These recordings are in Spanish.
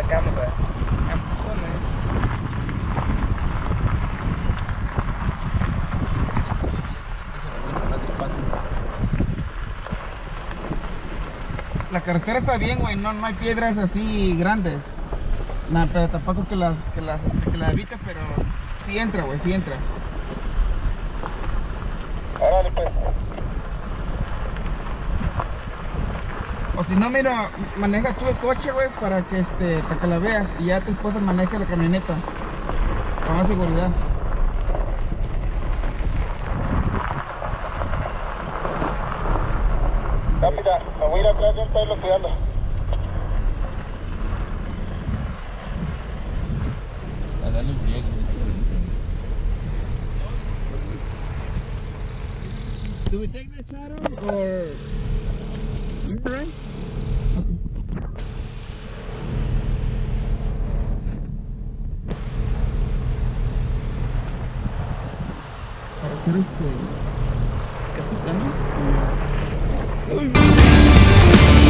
arrancamos a empujones. La carretera está bien, güey, no hay piedras así grandes. Nah, pero tampoco que la evite, pero sí entra, güey, sí entra. Órale, pues. O si no, mira, maneja tú el coche, güey, para que la veas. Y ya tu esposa maneja la camioneta. Con más seguridad. Rápida, me voy a ir atrás de él para irlo cuidando. A darle un riego. Do we take the shadow or you right? Para hacer casita, ¿no?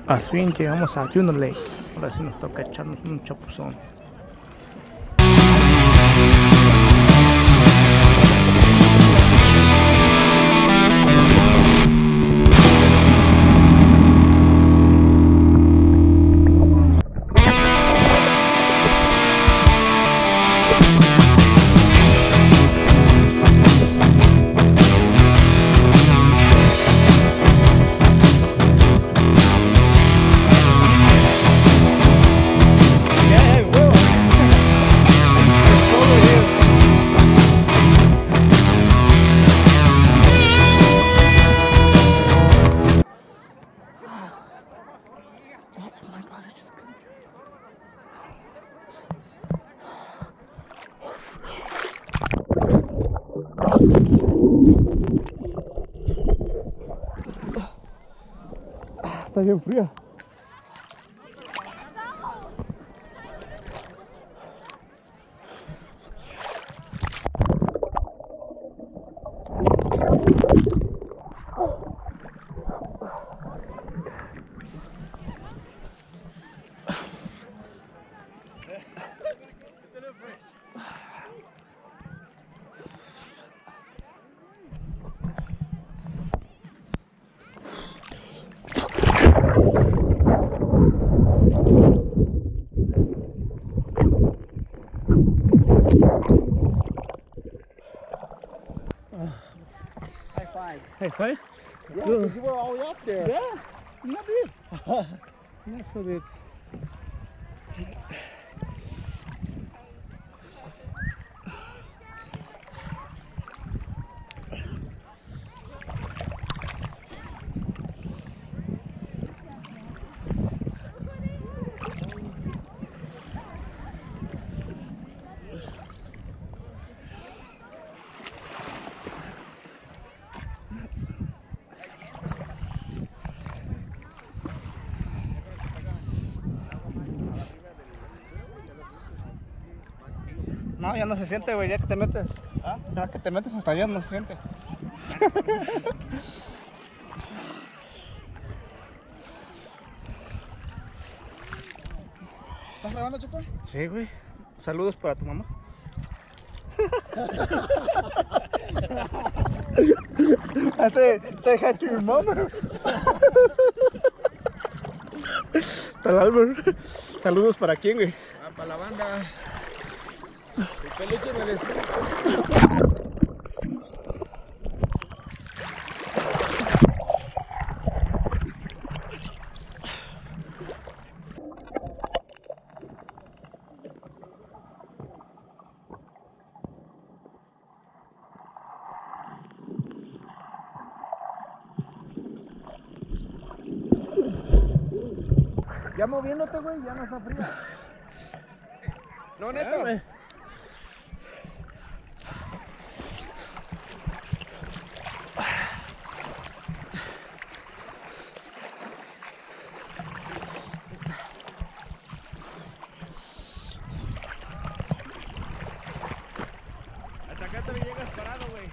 Al fin llegamos a Juno Lake. Ahora sí nos toca echarnos un chapuzón. Está bien fría. High five? Yeah, because you were all the way up there. Yeah, not bad. Not so bad. No, ya no se siente, güey, ya que te metes. ¿Ah? Ya que te metes hasta allá no se siente. ¿Estás grabando, Chico? Sí, güey. Saludos para tu mamá. Say hi to your mom. Tal Albert. Saludos para quién, güey. Ah, para la banda. El peluche me les... Ya moviéndote, güey, ya no está fría. No, neta, güey. Hasta acá también llegas parado, güey.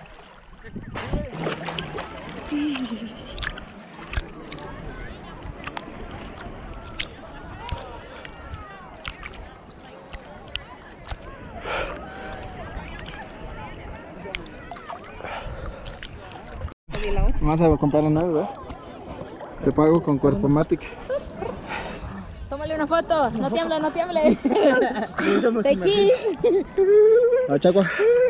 Vas a comprar la nave, ¿verdad? Te pago con Cuerpomatic. Tómale una foto, no tiemble, no tiemble. Te chis. Ah, Chagua.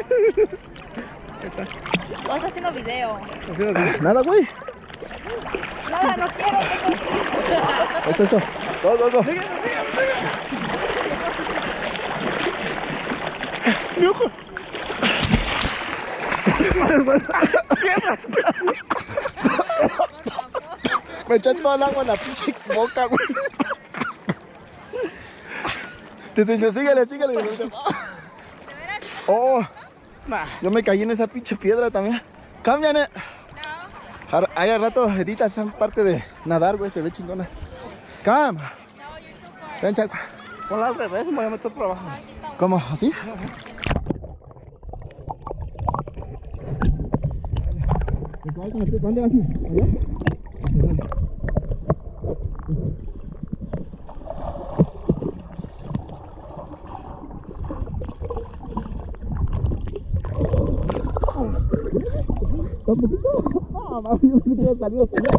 Vas haciendo video. Nada, güey. Nada, no quiero. Es eso. Go. Me eché todo el agua en la pinche boca, güey. Te dice, síguele. Oh, yo me caí en esa pinche piedra también. Cambian, No. Ahí al rato editas esa parte de nadar, güey, se ve chingona. Cam. Ven, Chaco. Ponla al revés, me voy a meter por abajo. ¿Cómo? ¿Así? ¿Dónde vas? ¿Allá? ¿Un poquito? No, mami, yo pensé que iba a salir hasta allá.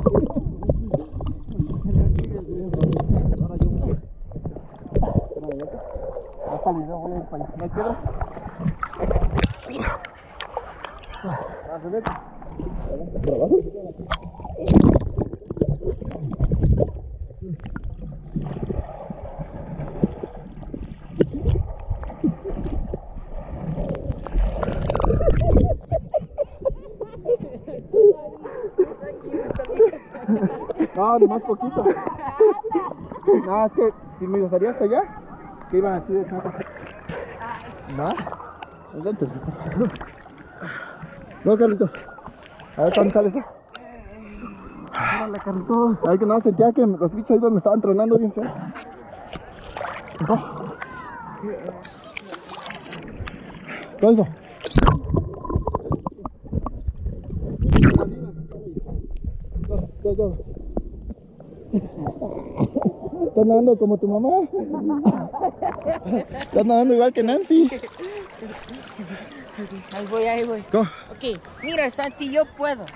No está lindo, voy a ir para allá. ¿No hay piedra? No, nomás poquito. No, es que si me gustaría hasta allá, que iban así de chapa. No, entonces. No, Carlitos. A ver cuándo sale eso. Órale, Carlitos. Ay, que no, sentía que los bichos ahí donde me estaban tronando bien feo. ¿Qué oigo? Go. Estás nadando como tu mamá. Estás nadando igual que Nancy. Ahí voy. Go. Ok, mira, Santi, yo puedo.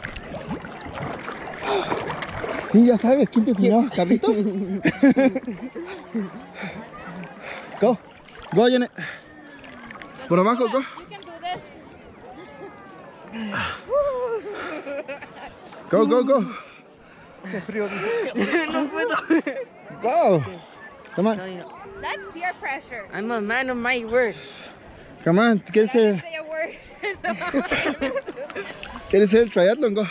Sí, ya sabes, ¿quién te enseñó? ¿Carlitos? Go. Go, Janet. Por abajo, go. You can do this. Go. No puedo. Go. Come on. That's peer pressure. I'm a man of my word. Come on. ¿Quieres ser Say a word. el triatlón? Go.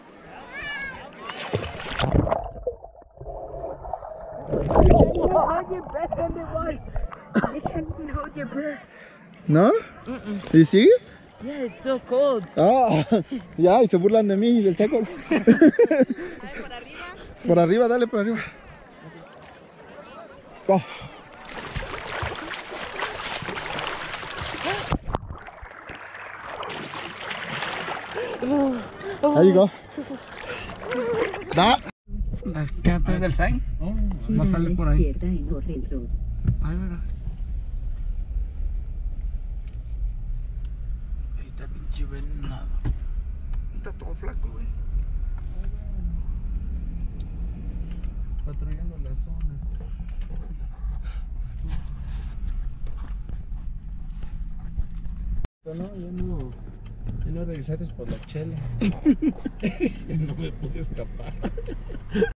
Hold your breath underwater. You can't even hold your breath. ¿No? ¿Are you serious? Yeah, it's so cold. Ah, ya, y se burlan de mí y del Chaco. A ver, por arriba. Por arriba, dale por arriba. Go. There you go. Da. ¿Qué antes del sign? Va a salir por ahí. en los centros. Ahí verá. Ahí está pinche venado. Está todo flaco, güey. Patrullando la zona. Ya no regresaste por la chela. No me pude escapar.